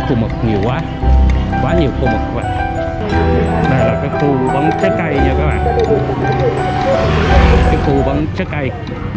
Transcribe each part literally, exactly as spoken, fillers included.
khu mực nhiều quá, quá nhiều khu mực các bạn. Đây là cái khu bán trái cây nha các bạn, cái khu bán trái cây.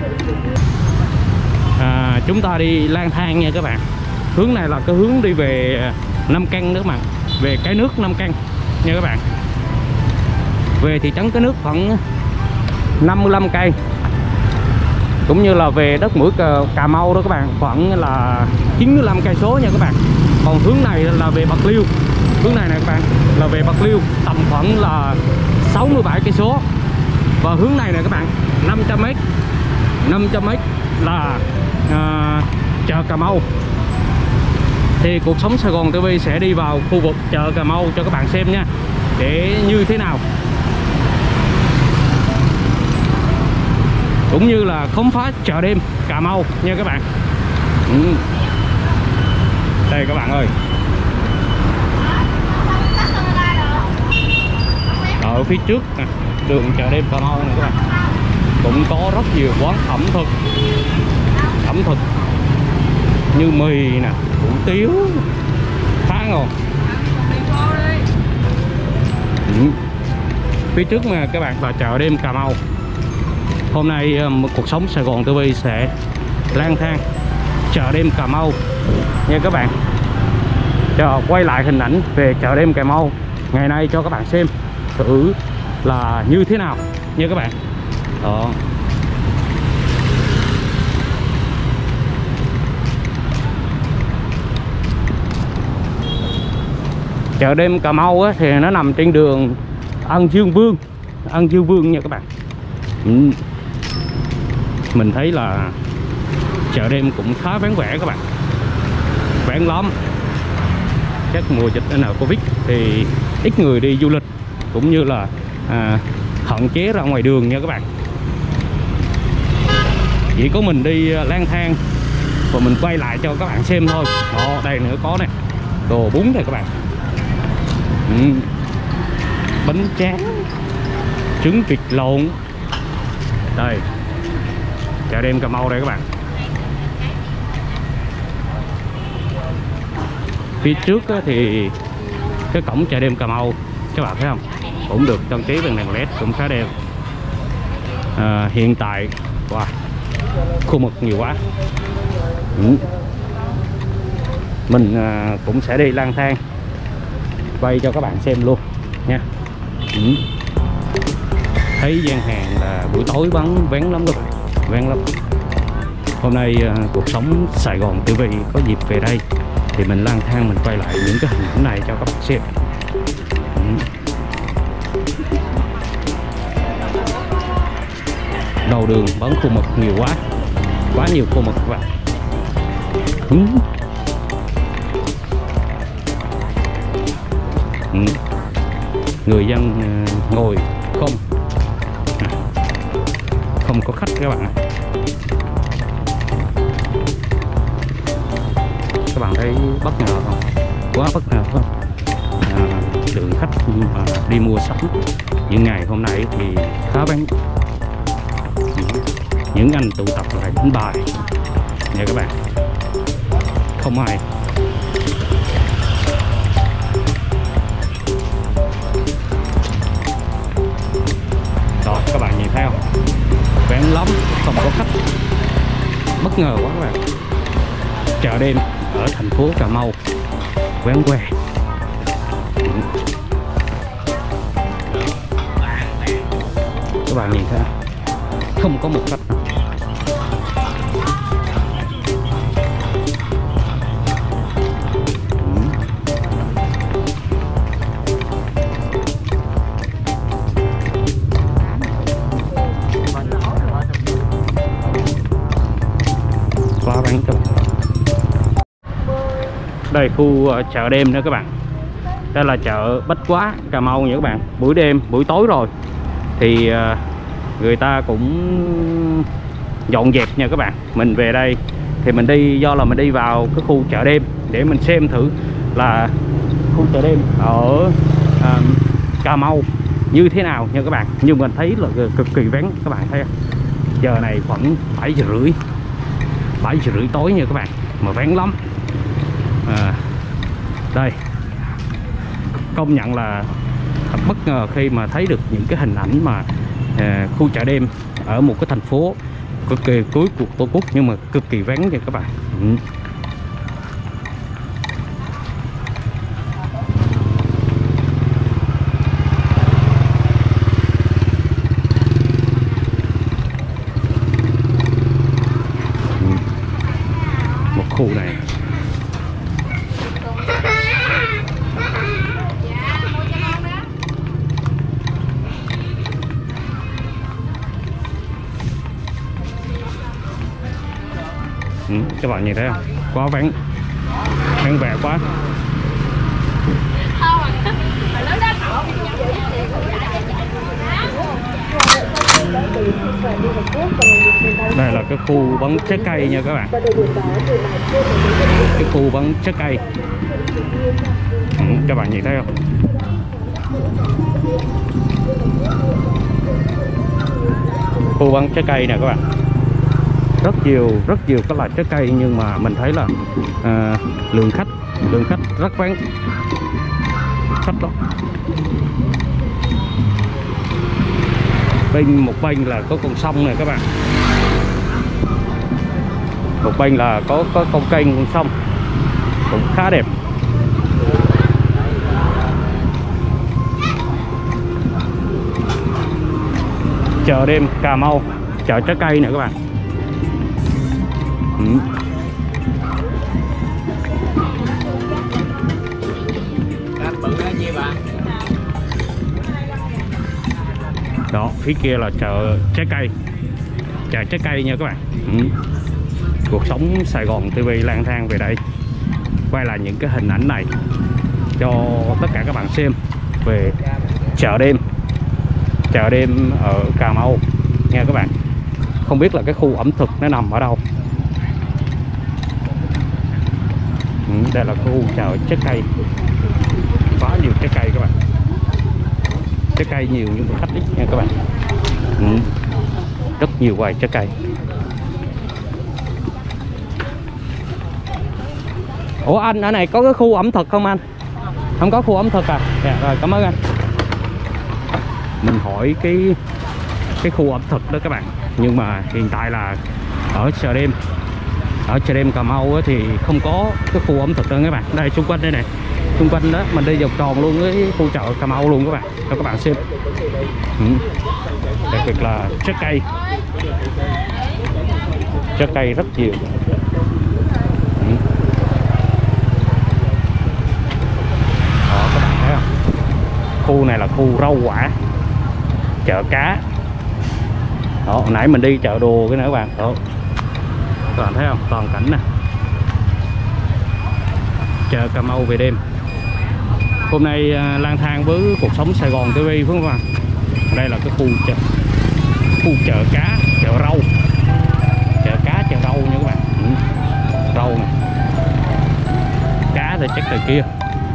À, chúng ta đi lang thang nha các bạn. Hướng này là cái hướng đi về Nam Căn nữa các bạn, về Cái Nước Nam Căn nha các bạn. Về thị trấn Cái Nước khoảng năm mươi lăm cây, cũng như là về đất mũi Cà, Cà Mau đó các bạn, khoảng là chín mươi lăm cây số nha các bạn. Còn hướng này là về Bạc Liêu, hướng này này các bạn là về Bạc Liêu, tầm khoảng là sáu mươi bảy cây số. Và hướng này này các bạn năm trăm mét, năm trăm mét là à, chợ Cà Mau. Thì Cuộc Sống Sài Gòn ti vi sẽ đi vào khu vực chợ Cà Mau cho các bạn xem nha, để như thế nào, cũng như là khám phá chợ đêm Cà Mau nha các bạn. Ừ. Đây các bạn ơi, ở phía trước nè, đường chợ đêm Cà Mau này các bạn, cũng có rất nhiều quán ẩm thực, ẩm thực như mì nè, hủ tiếu khá ngon. Ừ. Phía trước mà các bạn là chợ đêm Cà Mau. Hôm nay Cuộc Sống Sài Gòn ti vi sẽ lang thang chợ đêm Cà Mau nha các bạn, cho quay lại hình ảnh về chợ đêm Cà Mau ngày nay cho các bạn xem thử là như thế nào nha các bạn. Đó. Chợ đêm Cà Mau á, thì nó nằm trên đường An Dương Vương, An Dương Vương nha các bạn. Ừ. Mình thấy là chợ đêm cũng khá vắng vẻ các bạn, vắng lắm. Chắc mùa dịch này Covid thì ít người đi du lịch, cũng như là à, hạn chế ra ngoài đường nha các bạn. Chỉ có mình đi lang thang và mình quay lại cho các bạn xem thôi. Đó, đây nữa có này, đồ bún này các bạn. Ừ. Bánh tráng, trứng vịt lộn. Đây, chợ đêm Cà Mau đây các bạn. Phía trước thì cái cổng chợ đêm Cà Mau các bạn thấy không, cũng được trang trí bằng đèn led, cũng khá đẹp. À, hiện tại wow, khu mực nhiều quá. Ừ. Mình à, cũng sẽ đi lang thang quay cho các bạn xem luôn nha. Ừ. Thấy gian hàng là buổi tối vắng vắng lắm các bạn, vắng lắm. Hôm nay uh, Cuộc Sống Sài Gòn ti vi có dịp về đây thì mình lang thang, mình quay lại những cái hình ảnh này cho các bạn xem. Ừ. Đầu đường bán khu mực nhiều quá, quá nhiều khu mực các bạn. Ừ. Ừ. Người dân uh, ngồi không, không có khách các bạn ạ. Các bạn thấy bất ngờ không? Quá bất ngờ không? À, lượng khách à, đi mua sắm những ngày hôm nay thì khá vắng. Những anh tụ tập lại đánh bài nha các bạn, không ai. Đó, các bạn nhìn thấy không? Vắng lắm, không có khách, bất ngờ quá các bạn. Chợ đêm ở thành phố Cà Mau vắng que. Các bạn nhìn thấy không có một khách. Quá vắng các bạn. Đây khu chợ đêm nữa các bạn. Đây là chợ Bách Quá Cà Mau nha các bạn. Buổi đêm, buổi tối rồi thì người ta cũng dọn dẹp nha các bạn. Mình về đây thì mình đi, do là mình đi vào cái khu chợ đêm để mình xem thử là khu chợ đêm ở à, Cà Mau như thế nào nha các bạn. Nhưng mình thấy là cực kỳ vắng các bạn thấy không? Giờ này khoảng bảy giờ rưỡi, bảy giờ rưỡi tối nha các bạn, mà vắng lắm. À, Đây, công nhận là thật bất ngờ khi mà thấy được những cái hình ảnh mà à, khu chợ đêm ở một cái thành phố cực kỳ cuối cuộc Tổ quốc nhưng mà cực kỳ vắng nha các bạn. Ừ. Một khu này ừ, các bạn nhìn thấy không, quá vắng, vắng vẻ quá. Đây là cái khu bán trái cây nha các bạn, cái khu bán trái cây. Ừ, các bạn nhìn thấy không, khu bán trái cây nè các bạn, rất nhiều rất nhiều các loại trái cây nhưng mà mình thấy là à, lượng khách lượng khách rất vắng khách đó. Bên một bên là có con sông này các bạn, một bên là có có con kênh con sông cũng khá đẹp. Chợ đêm Cà Mau, chợ trái cây nè các bạn. Ừ. Đó, phía kia là chợ trái cây, chợ trái cây nha các bạn. Ừ. Cuộc sống Sài Gòn ti vi lang thang về đây, quay lại những cái hình ảnh này cho tất cả các bạn xem về chợ đêm, chợ đêm ở Cà Mau nha các bạn. Không biết là cái khu ẩm thực nó nằm ở đâu. Ừ, đây là khu chợ trái cây, quá nhiều trái cây các bạn, trái cây nhiều nhưng mà khách ít nha các bạn. Ừ, rất nhiều quầy trái cây. Ủa anh, ở này có cái khu ẩm thực không anh? Không có khu ẩm thực à? Dạ, rồi cảm ơn anh. Mình hỏi cái cái khu ẩm thực đó các bạn, nhưng mà hiện tại là ở chợ đêm, ở chợ đêm Cà Mau thì không có cái khu ẩm thực đâu các bạn. Đây xung quanh đây này, xung quanh đó mình đi vòng tròn luôn với khu chợ Cà Mau luôn các bạn, cho các bạn xem. Ừ. Đặc biệt là trái cây, trái cây rất nhiều. Ừ. Đó các bạn thấy không, khu này là khu rau quả, chợ cá. Đó, hồi nãy mình đi chợ đồ cái nữa các bạn. Đó, các bạn thấy không, toàn cảnh nè, chợ Cà Mau về đêm. Hôm nay uh, lang thang với cuộc sống Sài Gòn ti vi phải không các bạn? Đây là cái khu chợ, khu chợ cá, chợ rau, chợ cá, chợ rau nha các bạn. Ừ. Rau nè, cá thì chắc từ kia.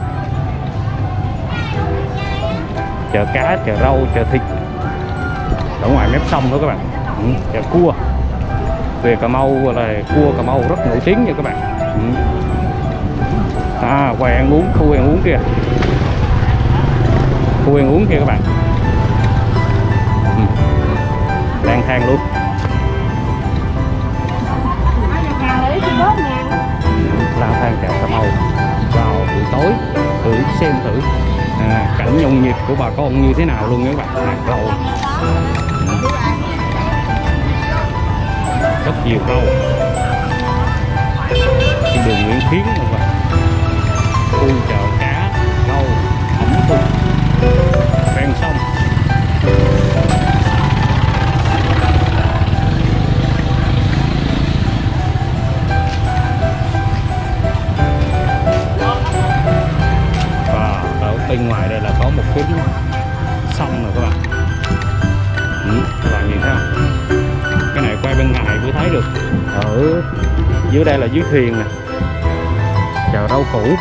Chợ cá, chợ rau, chợ thịt ở ngoài mép sông đó các bạn. Ừ. Chợ cua, về Cà Mau là cua Cà Mau rất nổi tiếng nha các bạn. Ừ. À, quầy ăn uống, khu ăn uống kia, khu ăn uống kia các bạn. Ừ. Lang thang luôn. Lang thang chợ Cà Mau vào buổi tối thử xem thử à, cảnh nhộn nhịp của bà con như thế nào luôn các bạn. Hàng rau, ừ. Rất nhiều rau. Trên đường Nguyễn Phiến các bạn, khu chợ cá, rau, ẩm thực ven sông. Và ở bên ngoài đây là có một cái sông rồi các bạn. Ừ, các bạn nhìn thấy không? Cái này quay bên ngoài mới thấy được. Ở dưới đây là dưới thuyền nè, chợ rau củ.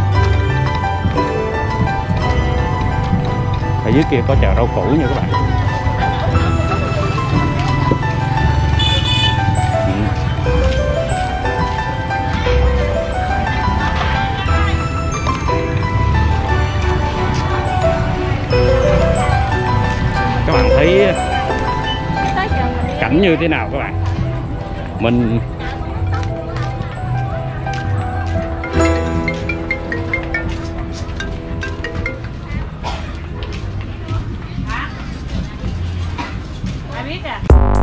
Ở dưới kia có chợ rau củ nha các bạn. Ừ. cảnh như thế nào các bạn. Mình biết à.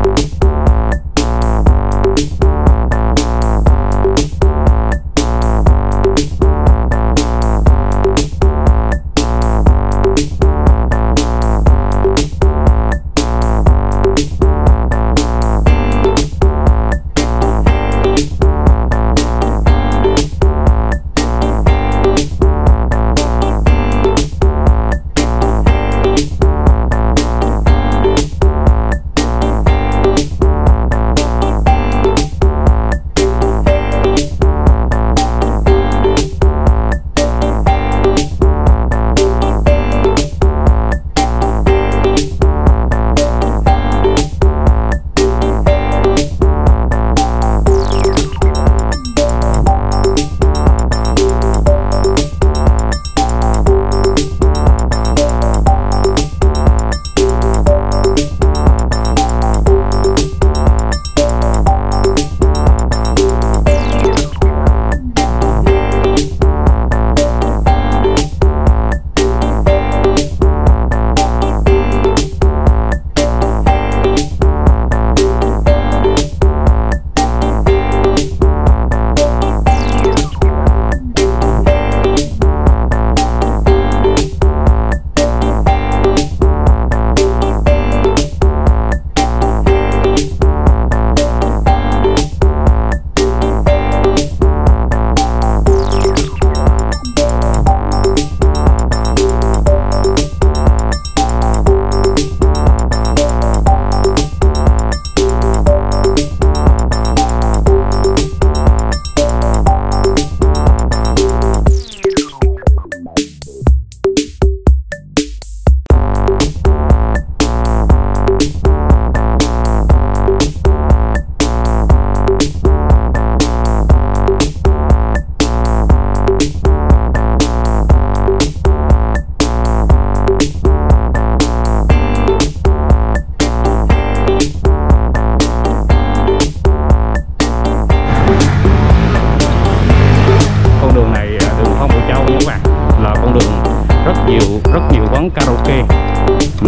quán karaoke. Ừ.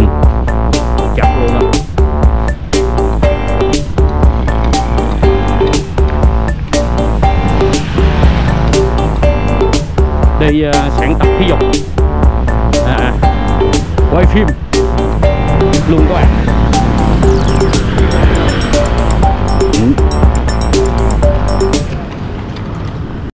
Chặt luôn đó. Đi uh, sáng tập thể dục, à, quay phim luôn các bạn.